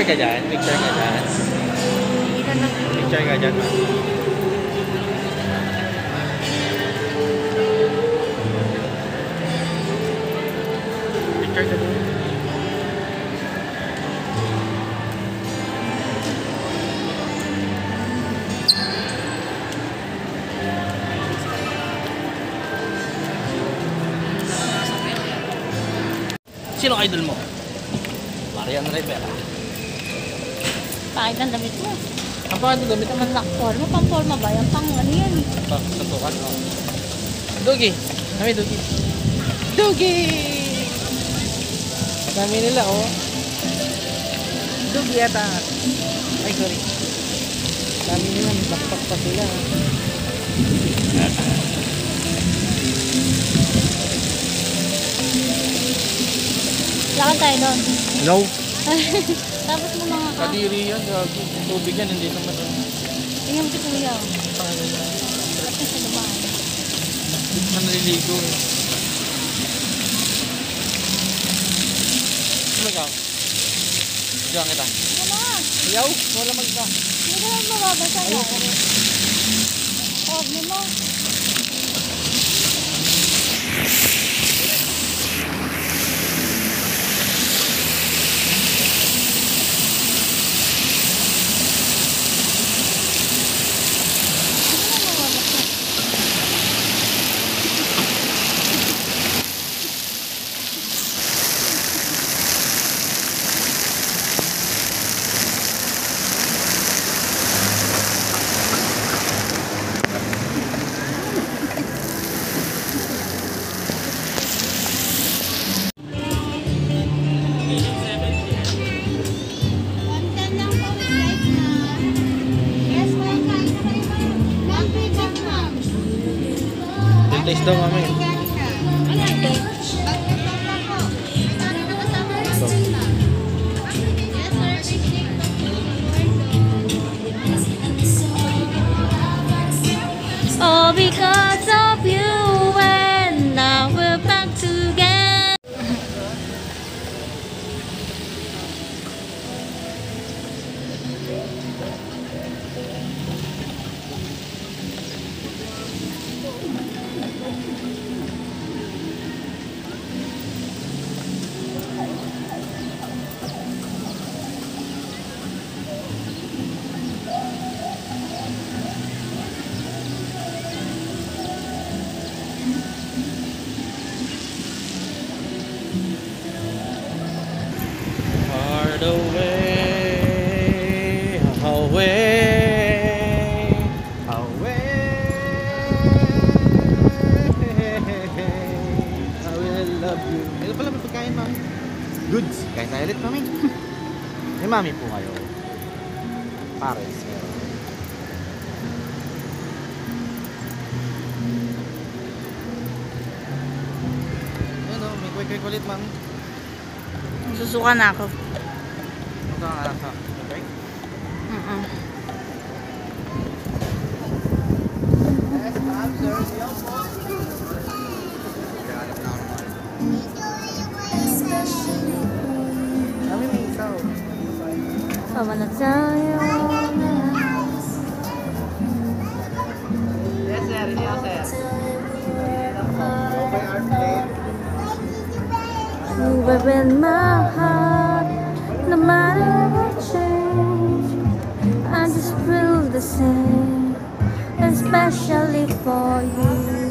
Picture ka dyan. Picture ka dyan. Picture ka dyan, ma'am. Picture ka dyan. Sino idol mo? Marian Rivera. Pakit ang damit mo. Ang pakit ang damit naman lock forma. Pang forma ba? Yung pang ano yan? Patukan, oh. Dugi! Kami, Dugi! Dugi! Kami nila, oh. Dugi yata. Ay, sorry. Kami nila, may backpack pa sila. Lakad tayo doon. No. Tapos mo mga ka. Kadiri yan, gago. Tubig yan, hindi naman. Tingnan mo si Kuya. Pangalan yan. Ba't na sa lumaan? Hindi naman naliligo eh. Ano ikaw? Diyan kita. Ano na? Ayaw, wala mag-isa. Hindi ka naman mababasa na. Huwag mo. Taste daw, mami. Oh, because of you and now we're back together. Hard away, away, away. I will love you. Ito pala may pagkain, mami. Goods. Kain tayo ulit, mami. May mami po kayo. Pares. Ayan o, may quick ulit, mami. Susuka na ako. Ito ang alam sa okay? Yes, ma'am, sir. Kami may isaw. I wanna tell you. Yes, sir. Yes, sir. Okay, our plate. You were in my heart, no matter what change, I just feel the same, especially for you.